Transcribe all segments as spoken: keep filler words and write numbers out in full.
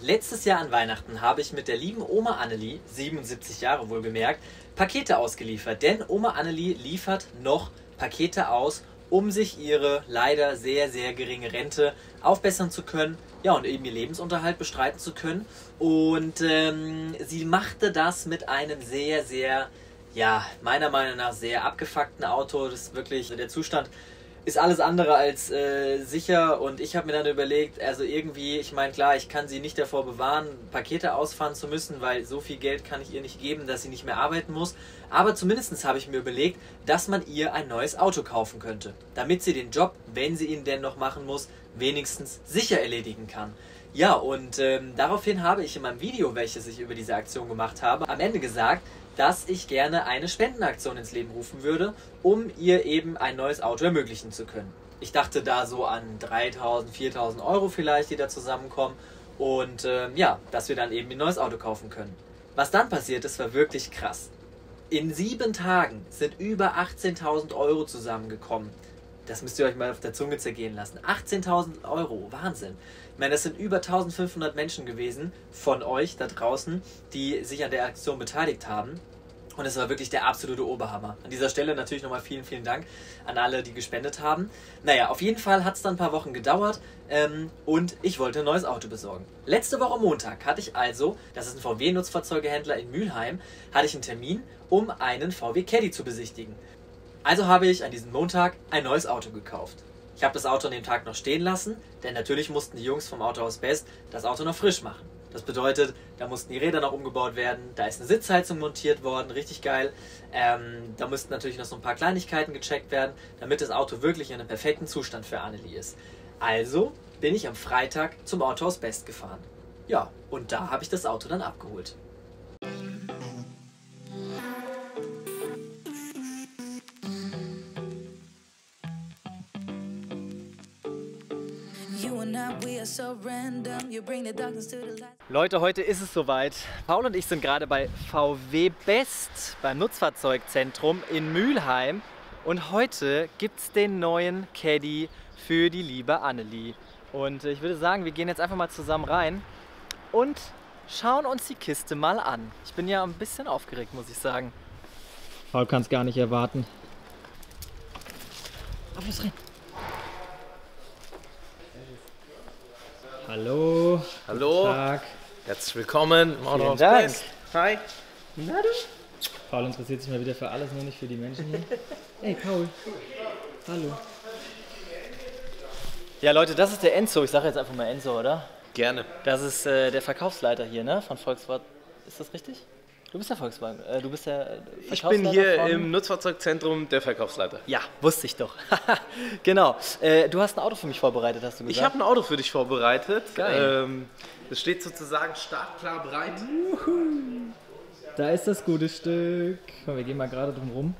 Letztes Jahr an Weihnachten habe ich mit der lieben Oma Annelie, siebenundsiebzig Jahre wohlgemerkt, Pakete ausgeliefert. Denn Oma Annelie liefert noch Pakete aus, um sich ihre leider sehr, sehr geringe Rente aufbessern zu können. Ja, und eben ihr Lebensunterhalt bestreiten zu können. Und ähm, sie machte das mit einem sehr, sehr, ja, meiner Meinung nach sehr abgefuckten Auto. Das ist wirklich, der Zustand ist alles andere als äh, sicher. Und ich habe mir dann überlegt, also irgendwie, ich meine, klar, ich kann sie nicht davor bewahren, Pakete ausfahren zu müssen, weil so viel Geld kann ich ihr nicht geben, dass sie nicht mehr arbeiten muss. Aber zumindest habe ich mir überlegt, dass man ihr ein neues Auto kaufen könnte, damit sie den Job, wenn sie ihn denn noch machen muss, wenigstens sicher erledigen kann. Ja, und ähm, daraufhin habe ich in meinem Video, welches ich über diese Aktion gemacht habe, am Ende gesagt, dass ich gerne eine Spendenaktion ins Leben rufen würde, um ihr eben ein neues Auto ermöglichen zu können. Ich dachte da so an dreitausend, viertausend Euro vielleicht, die da zusammenkommen und ähm, ja, dass wir dann eben ein neues Auto kaufen können. Was dann passiert ist, war wirklich krass. In sieben Tagen sind über achtzehntausend Euro zusammengekommen. Das müsst ihr euch mal auf der Zunge zergehen lassen. achtzehntausend Euro, Wahnsinn. Ich meine, das sind über eintausendfünfhundert Menschen gewesen von euch da draußen, die sich an der Aktion beteiligt haben. Und es war wirklich der absolute Oberhammer. An dieser Stelle natürlich nochmal vielen, vielen Dank an alle, die gespendet haben. Naja, auf jeden Fall hat es dann ein paar Wochen gedauert ähm, und ich wollte ein neues Auto besorgen. Letzte Woche Montag hatte ich also, das ist ein V W-Nutzfahrzeughändler in Mülheim, hatte ich einen Termin, um einen V W Caddy zu besichtigen. Also habe ich an diesem Montag ein neues Auto gekauft. Ich habe das Auto an dem Tag noch stehen lassen, denn natürlich mussten die Jungs vom Autohaus Best das Auto noch frisch machen. Das bedeutet, da mussten die Räder noch umgebaut werden, da ist eine Sitzheizung montiert worden, richtig geil. Ähm, da mussten natürlich noch so ein paar Kleinigkeiten gecheckt werden, damit das Auto wirklich in einem perfekten Zustand für Annelie ist. Also bin ich am Freitag zum Autohaus Best gefahren. Ja, und da habe ich das Auto dann abgeholt. Leute, heute ist es soweit. Paul und ich sind gerade bei V W Best beim Nutzfahrzeugzentrum in Mülheim und heute gibt es den neuen Caddy für die liebe Annelie. Und ich würde sagen, wir gehen jetzt einfach mal zusammen rein und schauen uns die Kiste mal an. Ich bin ja ein bisschen aufgeregt, muss ich sagen. Paul kann es gar nicht erwarten. Auf, los rein! Hallo. Hallo. Guten Tag. Herzlich willkommen im Autohaus Best. Hi. Na du? Paul interessiert sich mal wieder für alles, nur nicht für die Menschen hier. Hey Paul. Hallo. Ja Leute, das ist der Enzo. Ich sage jetzt einfach mal Enzo, oder? Gerne. Das ist äh, der Verkaufsleiter hier, ne? Von Volkswagen. Ist das richtig? Du bist der Volkswagen. Äh, du bist der Verkaufsleiter. Ich bin hier von... im Nutzfahrzeugzentrum der Verkaufsleiter. Ja, wusste ich doch. Genau. Äh, du hast ein Auto für mich vorbereitet, hast du gesagt? Ich habe ein Auto für dich vorbereitet. Geil. Ähm, das steht sozusagen startklar bereit. Uhu. Da ist das gute Stück. Komm, wir gehen mal gerade drum rum.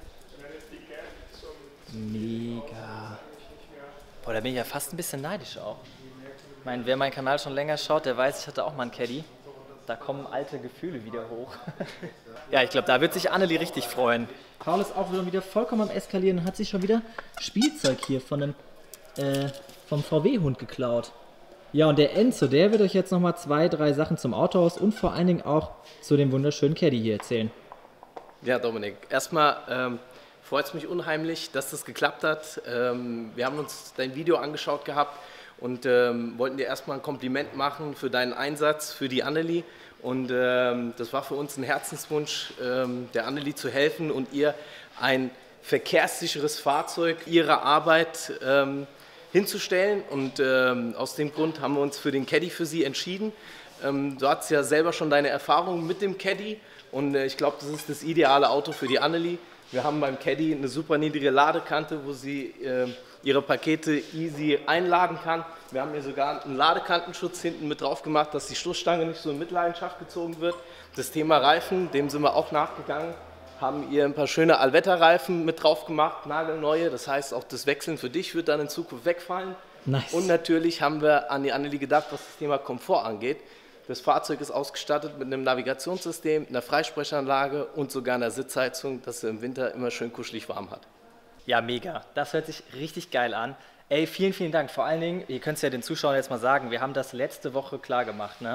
Mega. Boah, da bin ich ja fast ein bisschen neidisch auch. Ich meine, wer meinen Kanal schon länger schaut, der weiß, ich hatte auch mal einen Caddy. Da kommen alte Gefühle wieder hoch. Ja, ich glaube, da wird sich Annelie richtig freuen. Paul ist auch wieder vollkommen am Eskalieren und hat sich schon wieder Spielzeug hier von einem, äh, vom V W-Hund geklaut. Ja, und der Enzo, der wird euch jetzt nochmal zwei, drei Sachen zum Autohaus und vor allen Dingen auch zu dem wunderschönen Caddy hier erzählen. Ja, Dominik, erstmal ähm, freut es mich unheimlich, dass das geklappt hat. Ähm, wir haben uns dein Video angeschaut gehabt und ähm, wollten dir erstmal ein Kompliment machen für deinen Einsatz für die Annelie. Und ähm, das war für uns ein Herzenswunsch, ähm, der Annelie zu helfen und ihr ein verkehrssicheres Fahrzeug ihrer Arbeit ähm, hinzustellen. Und ähm, aus dem Grund haben wir uns für den Caddy für sie entschieden. Ähm, du hast ja selber schon deine Erfahrungen mit dem Caddy und äh, ich glaube, das ist das ideale Auto für die Annelie. Wir haben beim Caddy eine super niedrige Ladekante, wo sie äh, ihre Pakete easy einladen kann. Wir haben hier sogar einen Ladekantenschutz hinten mit drauf gemacht, dass die Stoßstange nicht so in Mitleidenschaft gezogen wird. Das Thema Reifen, dem sind wir auch nachgegangen, haben ihr ein paar schöne Allwetterreifen mit drauf gemacht, nagelneue. Das heißt, auch das Wechseln für dich wird dann in Zukunft wegfallen. Nice. Und natürlich haben wir an die Annelie gedacht, was das Thema Komfort angeht. Das Fahrzeug ist ausgestattet mit einem Navigationssystem, einer Freisprechanlage und sogar einer Sitzheizung, dass sie im Winter immer schön kuschelig warm hat. Ja, mega. Das hört sich richtig geil an. Ey, vielen, vielen Dank. Vor allen Dingen, ihr könnt es ja den Zuschauern jetzt mal sagen, wir haben das letzte Woche klar gemacht, ne?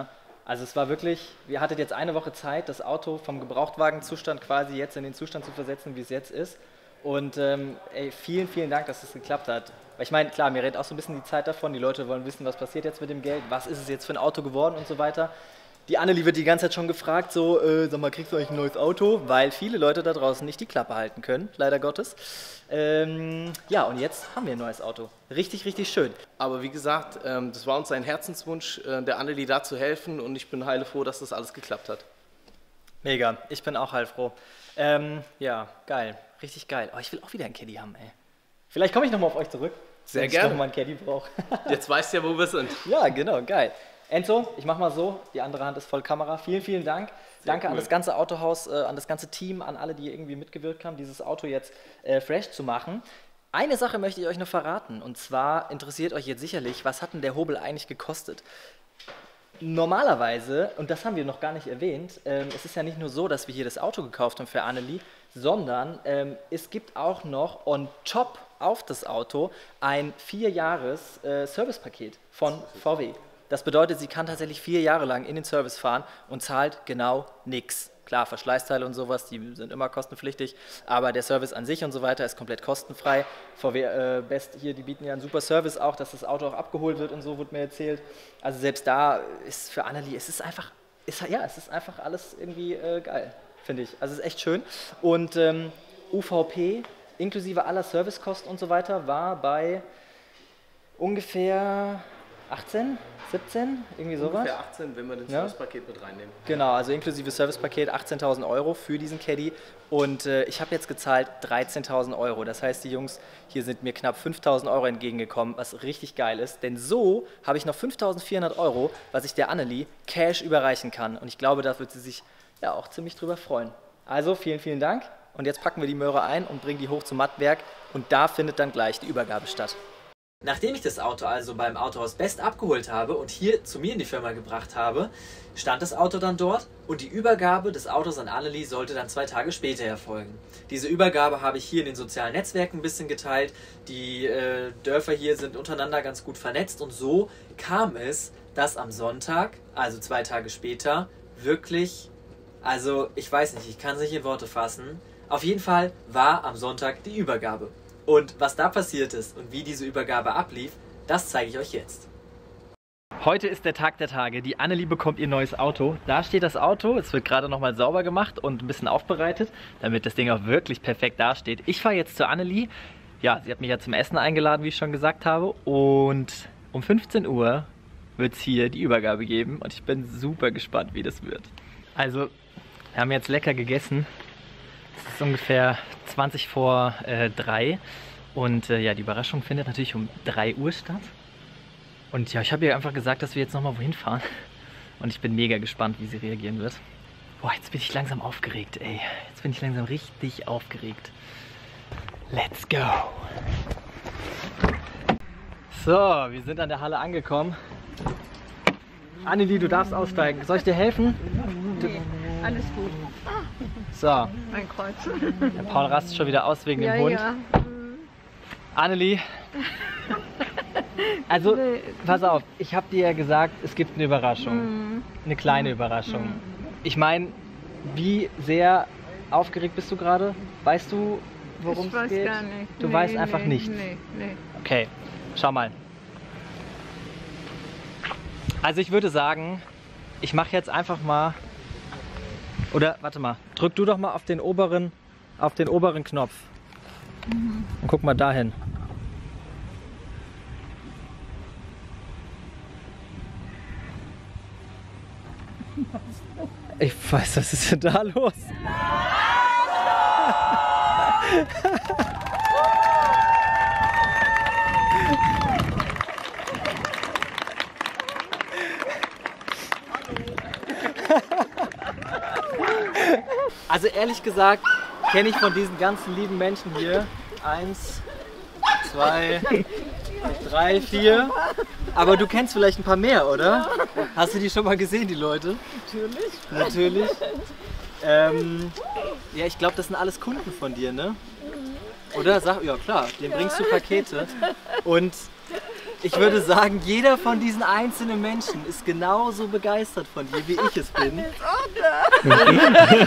Also es war wirklich, ihr hattet jetzt eine Woche Zeit, das Auto vom Gebrauchtwagenzustand quasi jetzt in den Zustand zu versetzen, wie es jetzt ist. Und ähm, ey, vielen, vielen Dank, dass es geklappt hat. Weil ich meine, klar, mir rennt auch so ein bisschen die Zeit davon. Die Leute wollen wissen, was passiert jetzt mit dem Geld, was ist es jetzt für ein Auto geworden und so weiter. Die Annelie wird die ganze Zeit schon gefragt, so, äh, sag mal, kriegst du eigentlich ein neues Auto? Weil viele Leute da draußen nicht die Klappe halten können, leider Gottes. Ähm, ja, und jetzt haben wir ein neues Auto. Richtig, richtig schön. Aber wie gesagt, ähm, das war uns ein Herzenswunsch, äh, der Annelie da zu helfen und ich bin heilfroh, dass das alles geklappt hat. Mega, ich bin auch heilfroh. Ähm, ja, geil, richtig geil. Oh, ich will auch wieder einen Caddy haben, ey. Vielleicht komme ich nochmal auf euch zurück, Sehr wenn gerne. ich nochmal einen Caddy brauche. Jetzt weißt du ja, wo wir sind. Ja, genau, geil. Enzo, ich mach mal so, die andere Hand ist voll Kamera. Vielen, vielen Dank. Sehr Danke cool. an das ganze Autohaus, äh, an das ganze Team, an alle, die irgendwie mitgewirkt haben, dieses Auto jetzt äh, fresh zu machen. Eine Sache möchte ich euch noch verraten, und zwar interessiert euch jetzt sicherlich, was hat denn der Hobel eigentlich gekostet? Normalerweise, und das haben wir noch gar nicht erwähnt, ähm, es ist ja nicht nur so, dass wir hier das Auto gekauft haben für Annelie, sondern ähm, es gibt auch noch on top auf das Auto ein vier Jahres äh, Servicepaket von V W. Das bedeutet, sie kann tatsächlich vier Jahre lang in den Service fahren und zahlt genau nichts. Klar, Verschleißteile und sowas, die sind immer kostenpflichtig, aber der Service an sich und so weiter ist komplett kostenfrei. V W äh, Best hier, die bieten ja einen super Service auch, dass das Auto auch abgeholt wird und so, wurde mir erzählt. Also selbst da ist für Annelie, es ist einfach, ist, ja, es ist einfach alles irgendwie äh, geil, finde ich. Also es ist echt schön. Und ähm, U V P inklusive aller Servicekosten und so weiter war bei ungefähr achtzehn, siebzehn, irgendwie sowas. Ungefähr achtzehn, wenn wir das Ja. Servicepaket mit reinnehmen. Genau, also inklusive Servicepaket achtzehntausend Euro für diesen Caddy und äh, ich habe jetzt gezahlt dreizehntausend Euro. Das heißt, die Jungs hier sind mir knapp fünftausend Euro entgegengekommen, was richtig geil ist, denn so habe ich noch fünftausendvierhundert Euro, was ich der Annelie Cash überreichen kann und ich glaube, da wird sie sich ja auch ziemlich drüber freuen. Also vielen, vielen Dank und jetzt packen wir die Möhre ein und bringen die hoch zum Mattwerk und da findet dann gleich die Übergabe statt. Nachdem ich das Auto also beim Autohaus Best abgeholt habe und hier zu mir in die Firma gebracht habe, stand das Auto dann dort und die Übergabe des Autos an Annelie sollte dann zwei Tage später erfolgen. Diese Übergabe habe ich hier in den sozialen Netzwerken ein bisschen geteilt. Die äh, Dörfer hier sind untereinander ganz gut vernetzt und so kam es, dass am Sonntag, also zwei Tage später, wirklich, also ich weiß nicht, ich kann es nicht in Worte fassen, auf jeden Fall war am Sonntag die Übergabe. Und was da passiert ist und wie diese Übergabe ablief, das zeige ich euch jetzt. Heute ist der Tag der Tage. Die Annelie bekommt ihr neues Auto. Da steht das Auto. Es wird gerade nochmal sauber gemacht und ein bisschen aufbereitet, damit das Ding auch wirklich perfekt dasteht. Ich fahre jetzt zur Annelie. Ja, sie hat mich ja zum Essen eingeladen, wie ich schon gesagt habe. Und um fünfzehn Uhr wird es hier die Übergabe geben. Und ich bin super gespannt, wie das wird. Also, wir haben jetzt lecker gegessen. Es ist ungefähr zwanzig vor drei und äh, ja, die Überraschung findet natürlich um drei Uhr statt. Und ja, ich habe ihr einfach gesagt, dass wir jetzt nochmal wohin fahren. Und ich bin mega gespannt, wie sie reagieren wird. Boah, jetzt bin ich langsam aufgeregt, ey. Jetzt bin ich langsam richtig aufgeregt. Let's go! So, wir sind an der Halle angekommen. Annelie, du darfst aussteigen. Soll ich dir helfen? Nee, alles gut. So. Mein Kreuz. Der Paul rastet schon wieder aus wegen Ja, dem Hund. ja. Annelie, also Nee. pass auf, ich habe dir ja gesagt, es gibt eine Überraschung. Mhm. Eine kleine Überraschung. Ich meine, wie sehr aufgeregt bist du gerade? Weißt du, worum Ich es weiß geht? gar nicht. Du Nee, weißt einfach nee, nichts. Nee, nee. Okay, schau mal. Also ich würde sagen, ich mache jetzt einfach mal, oder warte mal, drück du doch mal auf den oberen, auf den oberen Knopf. Mhm. Und guck mal dahin. Ich weiß, was ist denn da los? Also ehrlich gesagt kenne ich von diesen ganzen lieben Menschen hier eins, zwei, drei, vier. Aber du kennst vielleicht ein paar mehr, oder? Hast du die schon mal gesehen, die Leute? Natürlich. Natürlich. Ähm, ja, ich glaube, das sind alles Kunden von dir, ne? Oder? Sag, ja klar, denen bringst du Pakete. Und Ich würde sagen, jeder von diesen einzelnen Menschen ist genauso begeistert von dir, wie ich es bin. Meine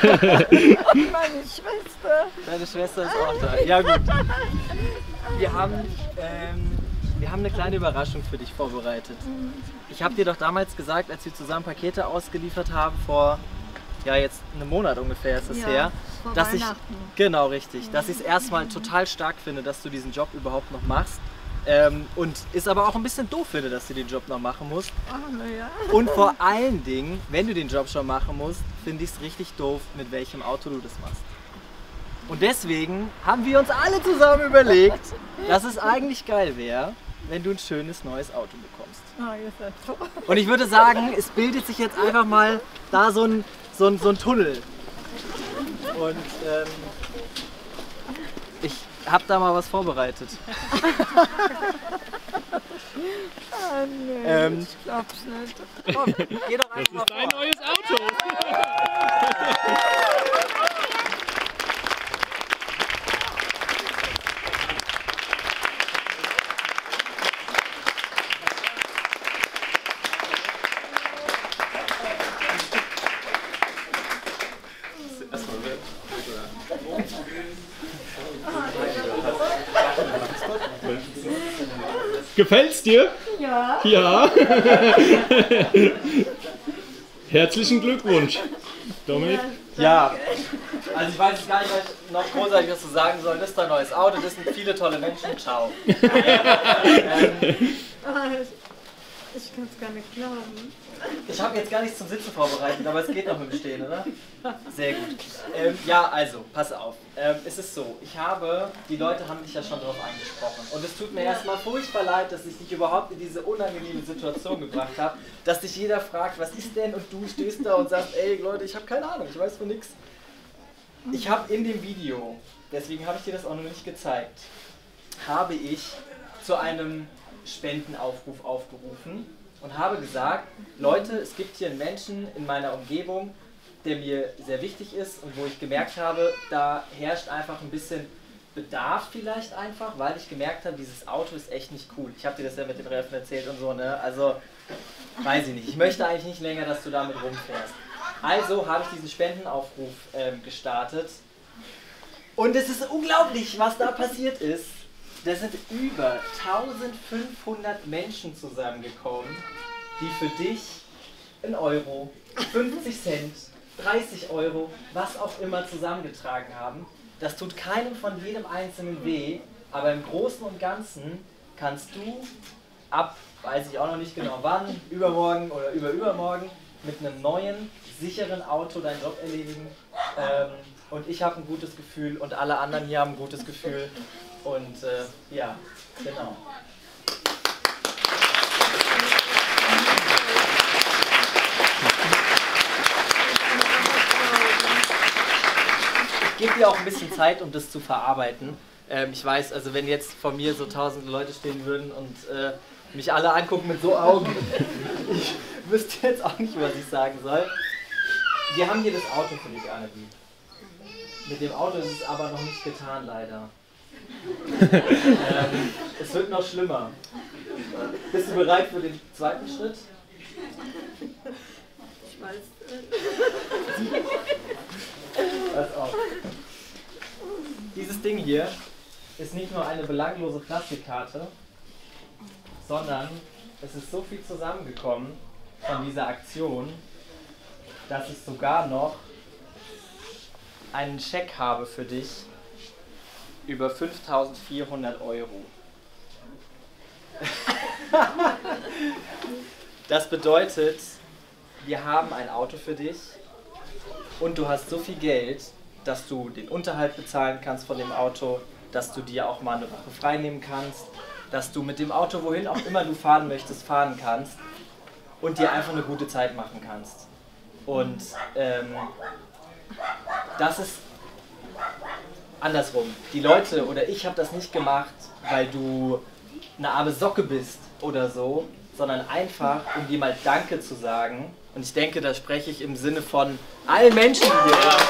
Schwester. Deine Schwester ist auch da. Ja gut. Wir haben, ähm, wir haben eine kleine Überraschung für dich vorbereitet. Ich habe dir doch damals gesagt, als wir zusammen Pakete ausgeliefert haben, vor ja jetzt einem Monat ungefähr ist es Ja, her, vor dass ich, Weihnachten. genau richtig, dass ich es erstmal total stark finde, dass du diesen Job überhaupt noch machst. Ähm, und ist aber auch ein bisschen doof finde, dass du den Job noch machen musst. Ach, na ja. Und vor allen Dingen, wenn du den Job schon machen musst, finde ich es richtig doof, mit welchem Auto du das machst. Und deswegen haben wir uns alle zusammen überlegt, dass es eigentlich geil wäre, wenn du ein schönes neues Auto bekommst. Ah, ihr seid so. Und ich würde sagen, es bildet sich jetzt einfach mal da so ein, so ein, so ein Tunnel. Und ähm, ich habe da mal was vorbereitet. Ah, nee, Ähm, ich glaub's nicht. Komm, geh doch einfach mal Ein vor. neues Auto. Gefällt's dir? Ja. Ja. Herzlichen Glückwunsch, Dominik. Ja, also ich weiß jetzt gar nicht, was ich noch großartig was zu sagen soll. Das ist dein neues Auto, das sind viele tolle Menschen. Ciao. ähm, Ah, ich ich kann's gar nicht glauben. ich habe jetzt gar nichts zum Sitzen vorbereitet, aber es geht noch mit dem Stehen, oder? Sehr gut. Ähm, ja, also, pass auf. Ähm, es ist so, ich habe, die Leute haben dich ja schon darauf angesprochen. Und es tut mir erstmal furchtbar leid, dass ich dich überhaupt in diese unangenehme Situation gebracht habe, dass dich jeder fragt, was ist denn? Und du stehst da und sagst, ey Leute, ich habe keine Ahnung, ich weiß von nichts. Ich habe in dem Video, deswegen habe ich dir das auch noch nicht gezeigt, habe ich zu einem Spendenaufruf aufgerufen und habe gesagt, Leute, es gibt hier einen Menschen in meiner Umgebung, der mir sehr wichtig ist und wo ich gemerkt habe, da herrscht einfach ein bisschen Bedarf vielleicht einfach, weil ich gemerkt habe, dieses Auto ist echt nicht cool. Ich habe dir das ja mit den Reifen erzählt und so, ne? Also, weiß ich nicht. Ich möchte eigentlich nicht länger, dass du damit rumfährst. Also habe ich diesen Spendenaufruf ähm, gestartet und es ist unglaublich, was da passiert ist. Da sind über eintausendfünfhundert Menschen zusammengekommen, die für dich einen Euro, fünfzig Cent, dreißig Euro, was auch immer zusammengetragen haben. Das tut keinem von jedem Einzelnen weh, aber im Großen und Ganzen kannst du ab, weiß ich auch noch nicht genau wann, übermorgen oder überübermorgen, mit einem neuen, sicheren Auto deinen Job erledigen. Ähm, und ich habe ein gutes Gefühl und alle anderen hier haben ein gutes Gefühl. Und äh, ja, genau. Ich gebe dir auch ein bisschen Zeit, um das zu verarbeiten. Ähm, ich weiß, also wenn jetzt vor mir so tausende Leute stehen würden und äh, mich alle angucken mit so Augen, ich wüsste jetzt auch nicht, was ich sagen soll. Wir haben hier das Auto für dich, Annelie. Mit dem Auto ist es aber noch nicht getan, leider. ähm, es wird noch schlimmer. Bist du bereit für den zweiten Schritt? Ich weiß nicht. Pass auf. Dieses Ding hier ist nicht nur eine belanglose Plastikkarte, sondern es ist so viel zusammengekommen von dieser Aktion, dass ich sogar noch einen Scheck habe für dich über fünftausendvierhundert Euro. Das bedeutet, wir haben ein Auto für dich und du hast so viel Geld, dass du den Unterhalt bezahlen kannst von dem Auto, dass du dir auch mal eine Woche frei nehmen kannst, dass du mit dem Auto, wohin auch immer du fahren möchtest, fahren kannst und dir einfach eine gute Zeit machen kannst. Und ähm, das ist andersrum. Die Leute oder ich habe das nicht gemacht, weil du eine arme Socke bist oder so, sondern einfach, um dir mal Danke zu sagen. Und ich denke, da spreche ich im Sinne von allen Menschen, die hier sind.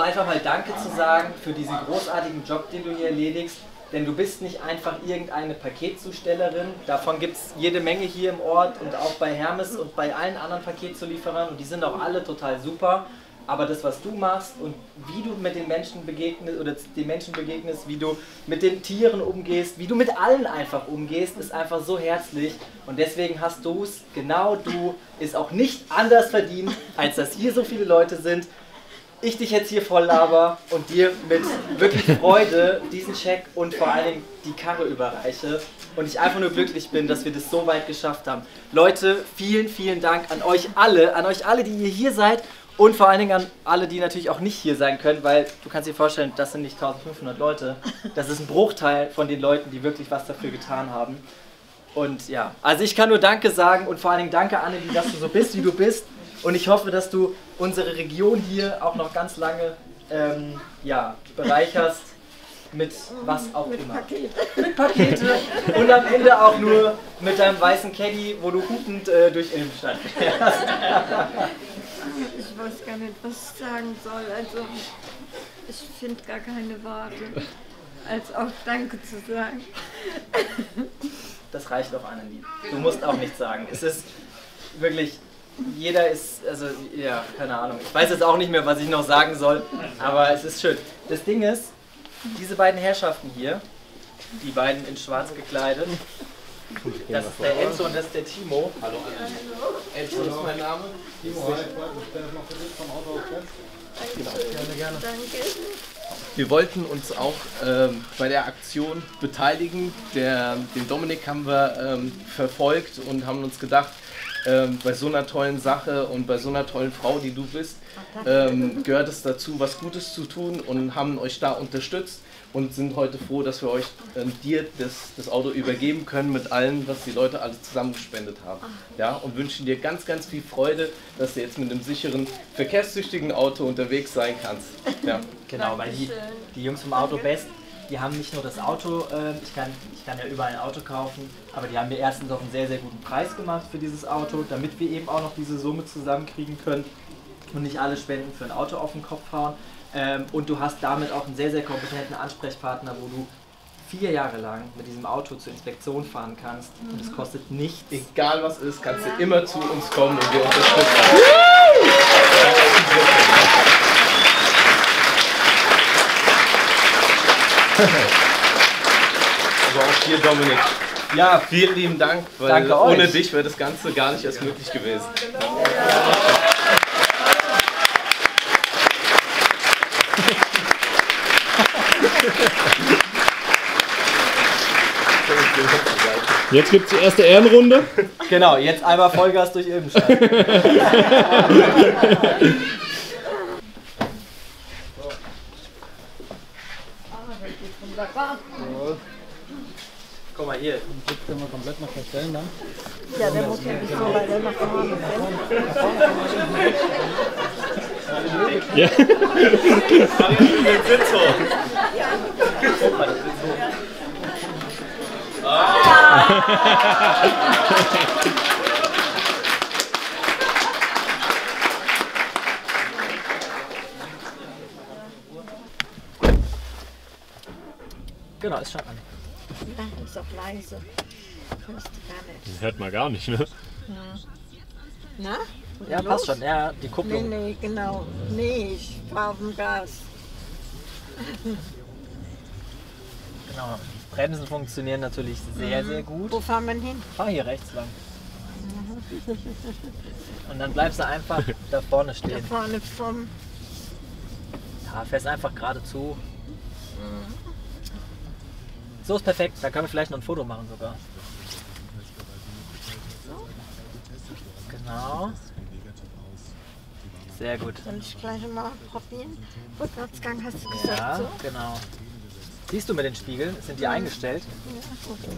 einfach mal Danke zu sagen für diesen großartigen Job, den du hier erledigst. Denn du bist nicht einfach irgendeine Paketzustellerin. Davon gibt es jede Menge hier im Ort und auch bei Hermes und bei allen anderen Paketzulieferern. Und die sind auch alle total super. Aber das, was du machst und wie du mit den Menschen begegnest oder den Menschen begegnest, wie du mit den Tieren umgehst, wie du mit allen einfach umgehst, ist einfach so herzlich. Und deswegen hast du es, genau du, ist auch nicht anders verdient, als dass hier so viele Leute sind. Ich dich jetzt hier voll laber und dir mit wirklich Freude diesen Scheck und vor allen Dingen die Karre überreiche und ich einfach nur glücklich bin, dass wir das so weit geschafft haben. Leute, vielen, vielen Dank an euch alle, an euch alle, die ihr hier seid und vor allen Dingen an alle, die natürlich auch nicht hier sein können, weil du kannst dir vorstellen, das sind nicht eintausendfünfhundert Leute, das ist ein Bruchteil von den Leuten, die wirklich was dafür getan haben. Und ja, also ich kann nur Danke sagen und vor allen Dingen danke, Annelie, dass du so bist, wie du bist. Und ich hoffe, dass du unsere Region hier auch noch ganz lange ähm, ja, bereicherst mit was auch Mit immer. Pakete. Mit Pakete und am Ende auch nur mit deinem weißen Caddy, wo du hupend äh, durch Ilmenstadt fährst. Ich weiß gar nicht, was ich sagen soll. Also, ich finde gar keine Worte, als auch Danke zu sagen. Das reicht auch, Annelie. Du musst auch nichts sagen. Es ist wirklich... Jeder ist, also ja, keine Ahnung. Ich weiß jetzt auch nicht mehr, was ich noch sagen soll, aber es ist schön. Das Ding ist, diese beiden Herrschaften hier, die beiden in schwarz gekleidet, das ist der Enzo und das ist der Timo. Hallo, Enzo ist mein Name. Timo, hi. Danke. Wir wollten uns auch ähm, bei der Aktion beteiligen. Der, den Dominik haben wir ähm, verfolgt und haben uns gedacht, ähm, bei so einer tollen Sache und bei so einer tollen Frau, die du bist, ähm, gehört es dazu, was Gutes zu tun und haben euch da unterstützt und sind heute froh, dass wir euch ähm, dir das, das Auto übergeben können mit allem, was die Leute alles zusammengespendet haben. Ja, und wünschen dir ganz, ganz viel Freude, dass du jetzt mit einem sicheren, verkehrstüchtigen Auto unterwegs sein kannst. Ja. Genau, weil die, die Jungs vom Auto Best, die haben nicht nur das Auto, äh, ich, kann, ich kann ja überall ein Auto kaufen, aber die haben mir erstens auch einen sehr, sehr guten Preis gemacht für dieses Auto, damit wir eben auch noch diese Summe zusammenkriegen können und nicht alle Spenden für ein Auto auf den Kopf hauen. Ähm, und du hast damit auch einen sehr, sehr kompetenten Ansprechpartner, wo du vier Jahre lang mit diesem Auto zur Inspektion fahren kannst und es kostet nichts. Egal was ist, kannst du immer zu uns kommen und wir unterstützen. Aber auch dir, Dominik. Ja, vielen lieben Dank, weil Danke ohne euch. dich wäre das Ganze gar nicht erst möglich gewesen. Jetzt gibt es die erste Ehrenrunde. Genau, jetzt einmal Vollgas durch Ilmenstadt. Guck mal hier. Können wir komplett noch verstellen dann? Ja, der muss ja nicht so weiter nach vorne. Ja. Den Sitz hoch. Genau, ist schon an. Nein, ist auch leise. Hörst du gar nicht. Hört man gar nicht, ne? Na? Ja, passt schon. Ja, die Nee, Kupplung. nee, genau. Nee, ich fahr auf dem Gas. Genau. Die Bremsen funktionieren natürlich sehr, sehr gut. Wo fahren wir hin? Fahr hier rechts lang. Und dann bleibst du einfach da vorne Da stehen. vorne vom... Ja, fährst einfach geradezu. So ist perfekt. Da können wir vielleicht noch ein Foto machen sogar. Genau. Sehr gut. Soll ich gleich mal probieren? Rückwärtsgang hast du gesagt, Ja, so? genau. Siehst du mit den Spiegeln? Sind die eingestellt? Ja, gut.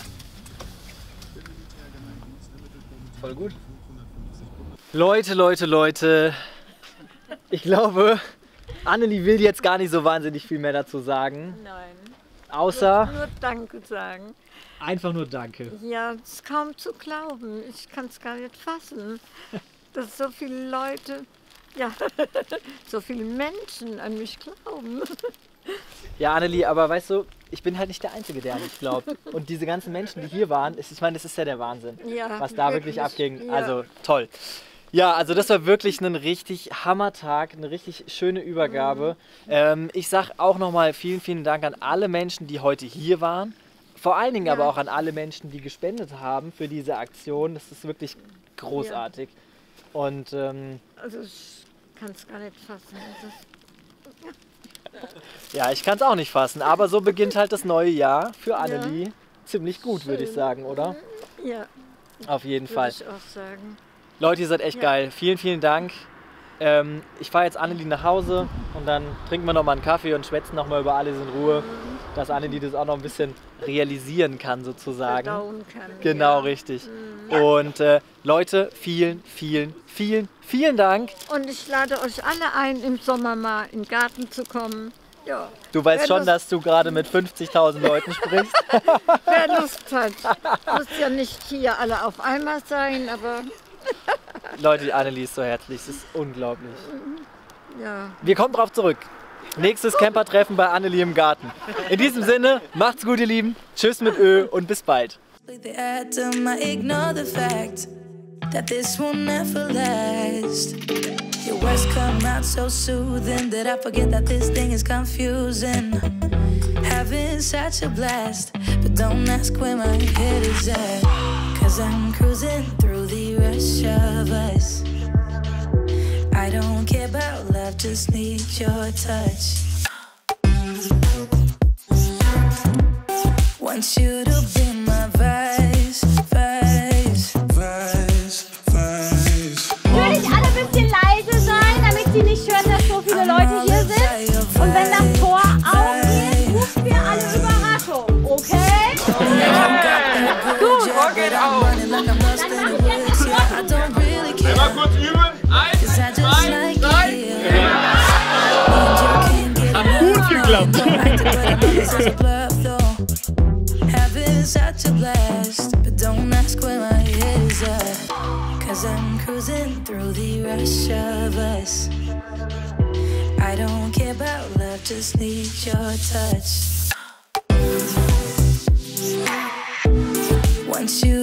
Voll gut. Leute, Leute, Leute. Ich glaube, Annelie will jetzt gar nicht so wahnsinnig viel mehr dazu sagen. Nein. Außer Nur Danke sagen. einfach nur Danke. Ja, es ist kaum zu glauben. Ich kann es gar nicht fassen, dass so viele Leute ja, so viele Menschen an mich glauben. Ja, Annelie, aber weißt du, ich bin halt nicht der Einzige, der an mich glaubt. Und diese ganzen Menschen, die hier waren, ist, ich meine, das ist ja der Wahnsinn, Ja, was da wirklich, wirklich, abging. ja. Also toll. Ja, also das war wirklich ein richtig Hammertag, eine richtig schöne Übergabe. Ähm, ich sag auch nochmal vielen, vielen Dank an alle Menschen, die heute hier waren. Vor allen Dingen Ja. aber auch an alle Menschen, die gespendet haben für diese Aktion. Das ist wirklich großartig. Und ähm, Also ich kann es gar nicht fassen. Das, ja, ich kann es auch nicht fassen. Aber so beginnt halt das neue Jahr für Annelie. Ziemlich gut, würde ich sagen, oder? ja, Auf jeden würde Fall. ich auch sagen. Leute, ihr seid echt Ja. geil. Vielen, vielen Dank. Ähm, ich fahre jetzt Annelie nach Hause und dann trinken wir noch mal einen Kaffee und schwätzen noch mal über alles in Ruhe, dass Annelie das auch noch ein bisschen realisieren kann sozusagen. Verdauen kann. Genau, ja. richtig. Und äh, Leute, vielen, vielen, vielen, vielen Dank. Und ich lade euch alle ein, im Sommer mal in den Garten zu kommen. Ja. Du weißt Wer schon, Lust- dass du gerade mit fünfzigtausend Leuten sprichst. Wer Lust hat. Muss ja nicht hier alle auf einmal sein, aber Leute, die Annelie ist so herzlich. Es ist unglaublich. ja. Wir kommen drauf zurück. Nächstes Campertreffen bei Annelie im Garten. In diesem Sinne, macht's gut, ihr Lieben. Tschüss mit Ö und bis bald. The atom, I ignore the fact that this will never last. Your words come out so soothing that I forget that this thing is confusing. Having such a blast, but don't ask where my head is at. Cause I'm cruising through the rush of us. I don't care about love, just need your touch. Want you to be my vice, vice, vice, vice. Natürlich alle ein bisschen leise sein, damit sie nicht hören, dass so viele Leute hier sind. Und wenn das Tor aufgeht, rufen wir alle Überraschung, okay? Gut, Tor geht auf. Dann mach jetzt die Einmal kurz üben. Eins, zwei, drei. Hat gut geklappt. Having such a blast, but don't ask where my head is at. Cause I'm cruising through the rush of us. I don't care about love, just need your touch. Want you